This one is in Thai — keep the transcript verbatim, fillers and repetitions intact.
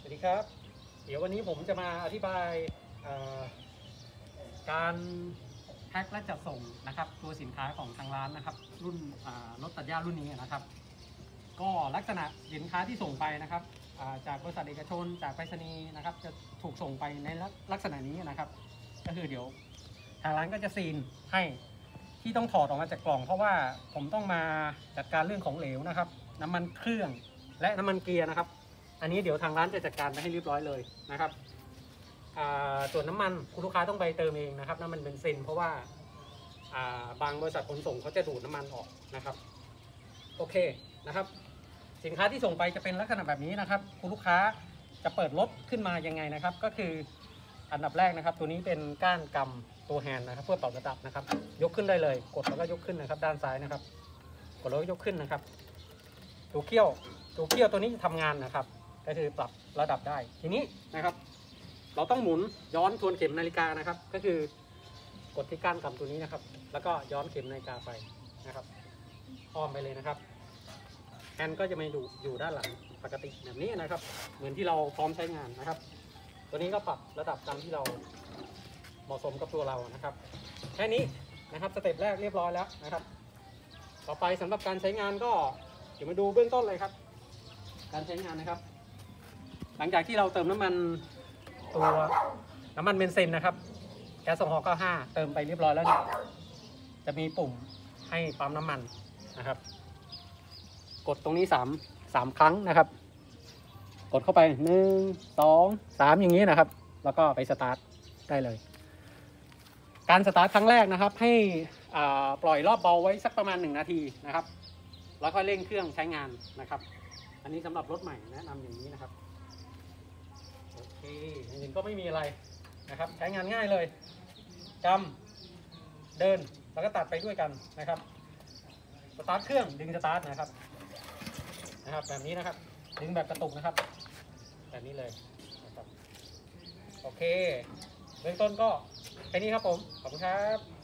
วัสดีครับเดี๋ยววันนี้ผมจะมาอธิบายการแพ็คและจัดส่งนะครับตัวสินค้าของทางร้านนะครับรุ่นรถตัดหญ้ารุ่นนี้นะครับก็ลักษณะสินค้าที่ส่งไปนะครับจากบริษัทเอกชนจากไปรษณีย์นะครับจะถูกส่งไปในลักษณะนี้นะครับก็คือเดี๋ยวทางร้านก็จะซีนให้ที่ต้องถอดออกมาจากกล่องเพราะว่าผมต้องมาจัดการเรื่องของเหลวนะครับน้ำมันเครื่องและน้ำมันเกียร์นะครับอันนี้เดี๋ยวทางร้านจะจัดการไปให้เรียบร้อยเลยนะครับส่วนน้ำมันคุณลูกค้าต้องไปเติมเองนะครับน้ำมันเบนซินเพราะว่าบางบริษัทขนส่งเขาจะดูดน้ำมันออกนะครับโอเคนะครับสินค้าที่ส่งไปจะเป็นลักษณะแบบนี้นะครับคุณลูกค้าจะเปิดรถขึ้นมายังไงนะครับก็คืออันดับแรกนะครับตัวนี้เป็นก้านกำตัวแฮนด์นะครับเพื่อปรับระดับนะครับยกขึ้นได้เลยกดแล้วก็ยกขึ้นนะครับด้านซ้ายนะครับกดแล้วก็ยกขึ้นนะครับตัวเขี้ยวตัวเขี้ยวตัวนี้จะทำงานนะครับก็คือปรับระดับได้ทีนี้นะครับเราต้องหมุนย้อนทวนเข็มนาฬิกานะครับก็คือกดที่ก้านกำตัวนี้นะครับแล้วก็ย้อนเข็มนาฬิกาไปนะครับอ้อมไปเลยนะครับแฮนด์ก็จะมาอยู่อยู่ด้านหลังปกติแบบนี้นะครับเหมือนที่เราพร้อมใช้งานนะครับตัวนี้ก็ปรับระดับตามที่เราเหมาะสมกับตัวเรานะครับแค่นี้นะครับสเต็ปแรกเรียบร้อยแล้วนะครับต่อไปสำหรับการใช้งานก็เดี๋ยวมาดูเบื้องต้นเลยครับการใช้งานนะครับหลังจากที่เราเติมน้ำมันตัวน้ำมันเบนซินนะครับแก๊สโซฮอล์เก้าสิบห้าเติมไปเรียบร้อยแล้วจะมีปุ่มให้ปั๊มน้ำมันนะครับกดตรงนี้สามสามครั้งนะครับกดเข้าไปหนึ่งสองสามอย่างนี้นะครับแล้วก็ไปสตาร์ทได้เลยการสตาร์ทครั้งแรกนะครับให้ปล่อยรอบเบาไว้สักประมาณหนึ่งนาทีนะครับแล้วค่อยเร่งเครื่องใช้งานนะครับอันนี้สำหรับรถใหม่แนะนำอย่างนี้นะครับโอเคอย่างอื่นก็ไม่มีอะไรนะครับใช้งานง่ายเลยกำเดินแล้วก็ตัดไปด้วยกันนะครับสตาร์ทเครื่องดึงสตาร์ทนะครับนะครับแบบนี้นะครับดึงแบบกระตุกนะครับแบบนี้เลยนะครับโอเคเบื้องต้นก็แค่นี้ครับผมขอบคุณครับ